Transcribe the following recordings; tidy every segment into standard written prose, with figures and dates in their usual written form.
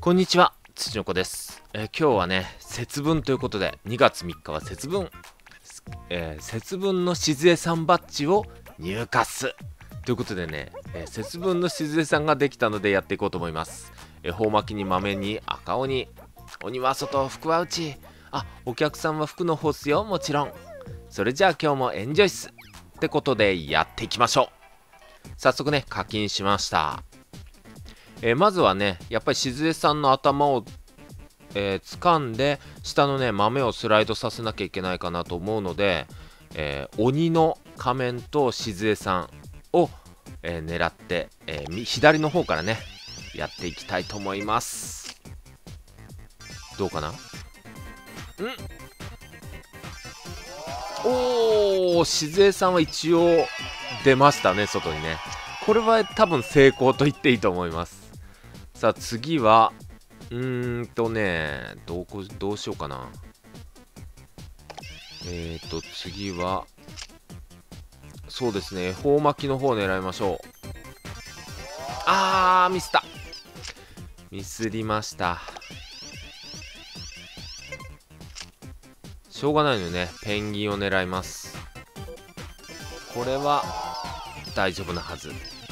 こんにちは、土の子です。今日はね、節分ということで、2月3日は節分。節分のしずえさんバッジを入荷すということでね、節分のしずえさんができたのでやっていこうと思います。恵方巻きに豆に赤鬼、鬼は外、福は内。お客さんは福の方っすよ、もちろん。それじゃあ今日もエンジョイっすってことでやっていきましょう。早速ね、課金しました。まずはね、やっぱりしずえさんの頭を、掴んで下のね豆をスライドさせなきゃいけないかなと思うので、鬼の仮面としずえさんを、狙って、左の方からねやっていきたいと思います。どうかな。おー、しずえさんは一応出ましたね、外にね。これは多分成功と言っていいと思います。さあ次はどうしようかな。次はそうですね、恵方巻きの方を狙いましょう。ミスりました。しょうがないのね、ペンギンを狙います。これは大丈夫なはず。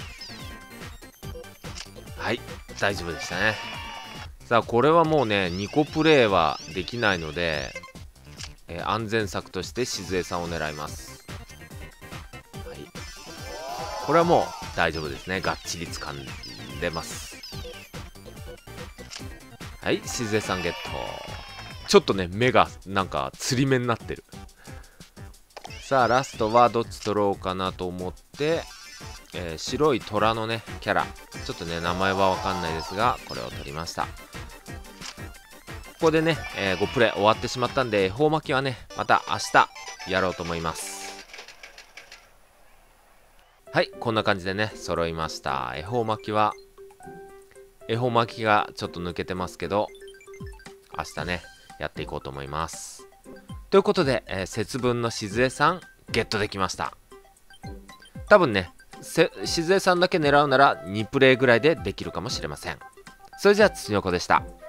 はい、大丈夫でしたね。さあこれはもうね2個プレイはできないので、安全策としてしずえさんを狙います。はい、これはもう大丈夫ですね。がっちり掴んでます。はい、しずえさんゲット。ちょっとね目がなんかつり目になってる。さあラストはどっち取ろうかなと思って、白い虎のねキャラ、ちょっとね名前はわかんないですがこれを取りました。ここでね、5プレイ終わってしまったんで、恵方巻きはねまた明日やろうと思います。はい、こんな感じでね揃いました。恵方巻きがちょっと抜けてますけど、明日ねやっていこうと思います。ということで、節分のしずえさんゲットできました。多分ねしずえさんだけ狙うなら2プレイぐらいでできるかもしれません。それじゃあ土の子でした。